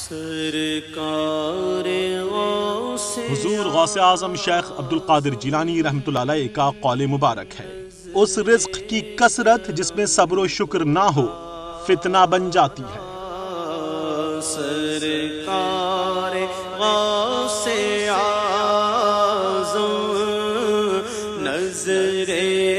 हुजूर गौसे आजम शेख अब्दुल कादिर जिलानी रहमतुल्लाह अलैह का कौल मुबारक है, उस रिज़्क़ की कसरत जिसमें सब्र और शुक्र ना हो फितना बन जाती है। सरकार गौसे आज़म नज़रे